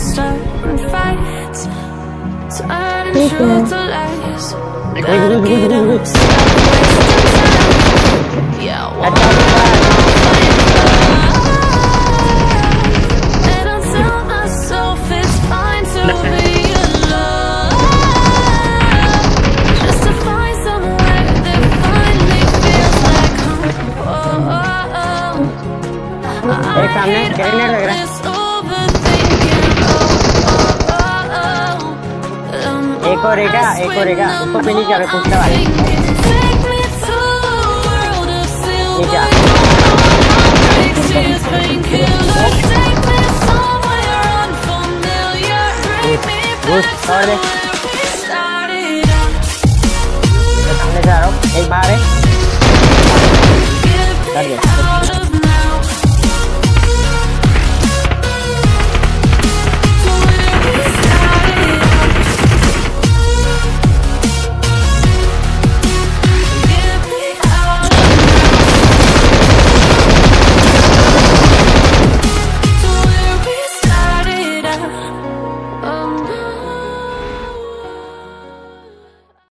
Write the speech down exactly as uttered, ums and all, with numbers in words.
starting fights, turning truth to lies. Gotta get up, stop wasting time. Yeah, I wanna and I tell myself it's fine to be alone, just to find somewhere that finally feels like home. Oh, oh, oh. I hate all this overthinking. Oh, oh, oh, oh. I'm एक और एक है, एक और एक है, उसको finish कर पूछने वाले। take me to a world of silver. ठीक है। Pictures, painkillers, take me somewhere unfamiliar. Bring me back to where we started out. सामने जा रहा हूँ, एक बार है। Get me out of